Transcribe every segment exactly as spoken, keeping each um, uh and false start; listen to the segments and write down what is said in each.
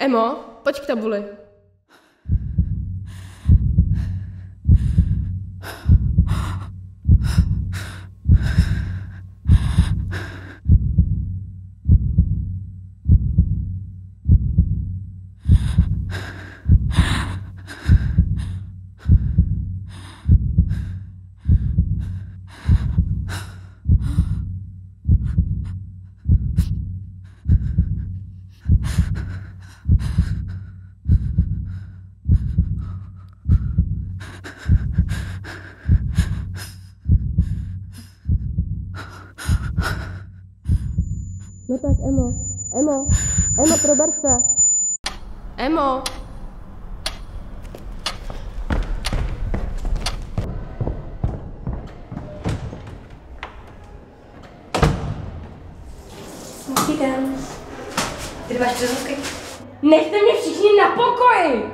Emo, pojď k tabuli. No tak, Emo, Emo, Emo, prober se. Emo. Hezký den. Ty máš přezuzky? Nechte mě všichni na pokoji!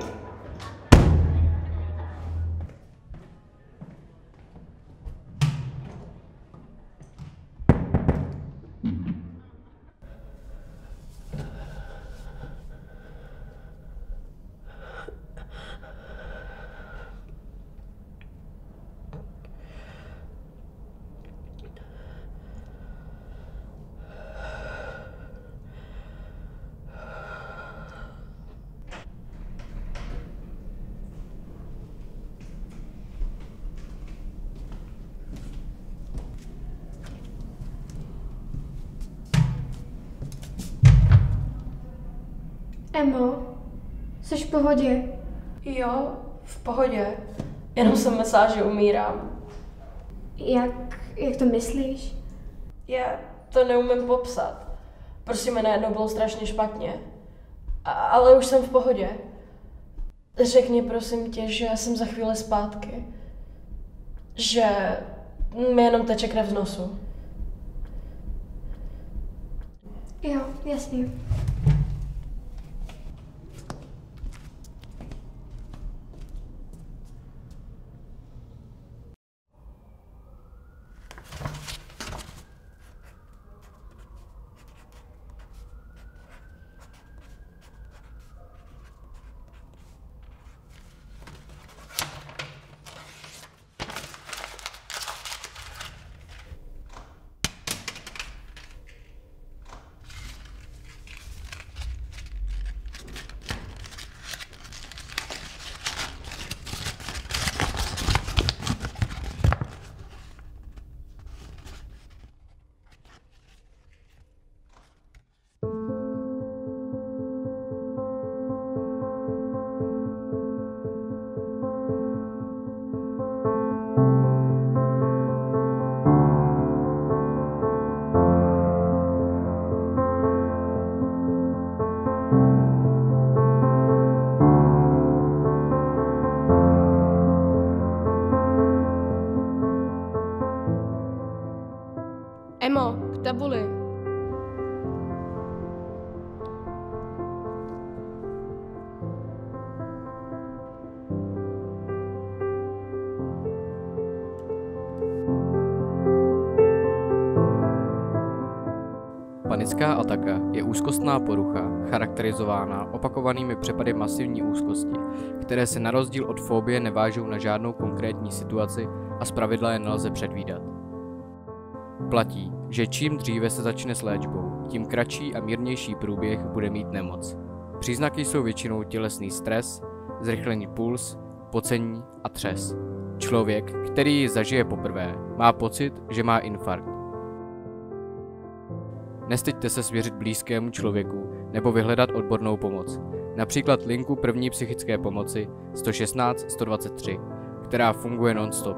Emo, jsi v pohodě? Jo, v pohodě. Jenom jsem myslela, že umírám. Jak, jak to myslíš? Já to neumím popsat. Prostě mi najednou bylo strašně špatně. A, ale už jsem v pohodě. Řekni prosím tě, že jsem za chvíli zpátky. Že mi jenom teče krev z nosu. Jo, jasně. Emo, k tabuli. Panická ataka je úzkostná porucha, charakterizována opakovanými přepady masivní úzkosti, které se na rozdíl od fobie nevážou na žádnou konkrétní situaci a zpravidla je nelze předvídat. Platí, že čím dříve se začne s léčbou, tím kratší a mírnější průběh bude mít nemoc. Příznaky jsou většinou tělesný stres, zrychlený puls, pocení a třes. Člověk, který ji zažije poprvé, má pocit, že má infarkt. Nestyďte se svěřit blízkému člověku nebo vyhledat odbornou pomoc, například linku první psychické pomoci sto šestnáct sto dvacet tři, která funguje non-stop.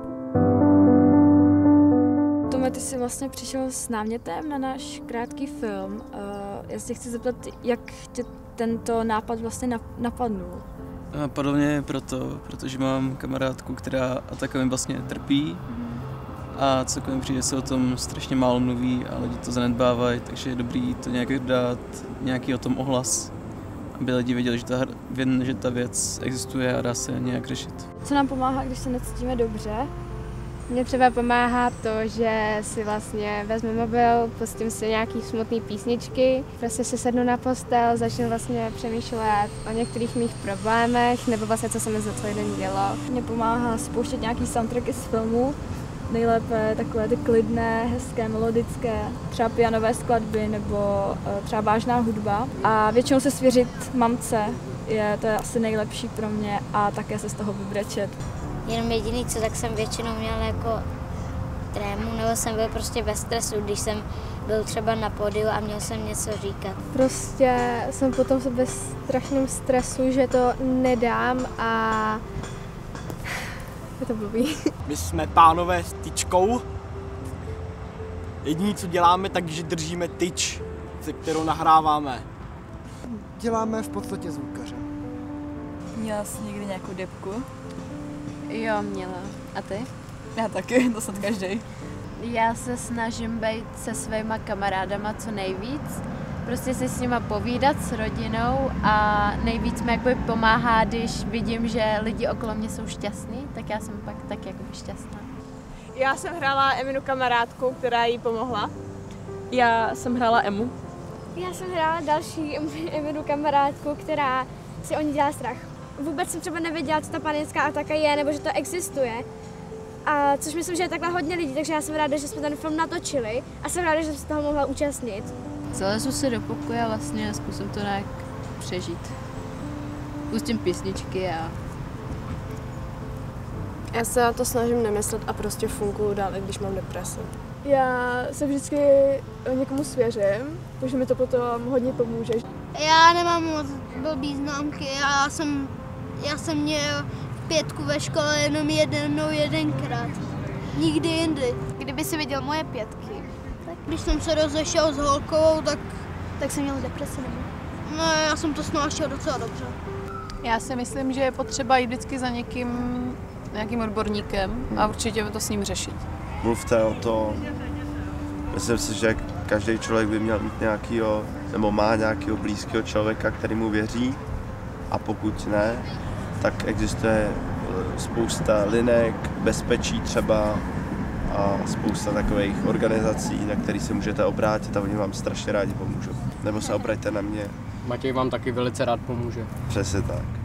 Tome, ty jsi vlastně přišel s námětem na náš krátký film. Já se chci zeptat, jak tě tento nápad vlastně napadnul? Napadlo mě proto, protože mám kamarádku, která atakem vlastně trpí. A celkově přijde se o tom strašně málo mluví a lidi to zanedbávají, takže je dobrý to nějak dát, nějaký o tom ohlas, aby lidi věděli, že ta, že ta věc existuje a dá se nějak řešit. Co nám pomáhá, když se necítíme dobře? Mně třeba pomáhá to, že si vlastně vezmu mobil, pustím si nějaký smutný písničky, prostě si sednu na postel, začnu vlastně přemýšlet o některých mých problémech, nebo vlastně co se mi za celý den dělo. Mně pomáhá spouštět nějaký soundtracky z filmů, nejlépe takové ty klidné, hezké, melodické, třeba pianové skladby nebo třeba vážná hudba. A většinou se svěřit mamce, je, to je asi nejlepší pro mě a také se z toho vybrečet. Jenom jediný co, tak jsem většinou měl jako trému, nebo jsem byl prostě ve stresu, když jsem byl třeba na pódiu a měl jsem něco říkat. Prostě jsem potom ve strašném stresu, že to nedám a je to blbý. My jsme pánové s tyčkou. Jediné, co děláme, takže držíme tyč, se kterou nahráváme. Děláme v podstatě zvukaře. Měla jsi někdy nějakou depku? Jo, měla. A ty? Já taky, to snad každý. Já se snažím být se svýma kamarádama co nejvíc. Prostě si s nima povídat, s rodinou a nejvíc mi jakoby pomáhá, když vidím, že lidi okolo mě jsou šťastní, tak já jsem pak tak jako šťastná. Já jsem hrála Eminu kamarádku, která jí pomohla. Já jsem hrála Emu. Já jsem hrála další Eminu kamarádku, která si o ní dělá strach. Vůbec jsem třeba nevěděla, co ta panická ataka je, nebo že to existuje. A což myslím, že je takhle hodně lidí, takže já jsem ráda, že jsme ten film natočili a jsem ráda, že jsem se toho mohla účastnit. Zalezu si do pokoje a vlastně zkusím to nějak přežít. Pustím písničky a... Já se na to snažím nemyslet a prostě funkuju dál, i když mám depresi. Já se vždycky někomu svěřím, takže mi to potom hodně pomůže. Já nemám moc blbý známky, já jsem, já jsem měl pětku ve škole jenom jednou jedenkrát. Nikdy jindy. Kdyby si viděl moje pětky. Tak když jsem se rozešel s holkou, tak... Tak jsem měl depresi, nebo? No, já jsem to snášel docela dobře. Já si myslím, že je potřeba jít vždycky za někým, nějakým odborníkem a určitě to s ním řešit. Mluvte o to. Myslím si, že každý člověk by měl mít nějakýho, nebo má nějakého blízkého člověka, který mu věří. A pokud ne, tak existuje spousta linek, bezpečí třeba a spousta takových organizací, na které se můžete obrátit a oni vám strašně rádi pomůžou. Nebo se obraťte na mě. Matěj vám taky velice rád pomůže. Přesně tak.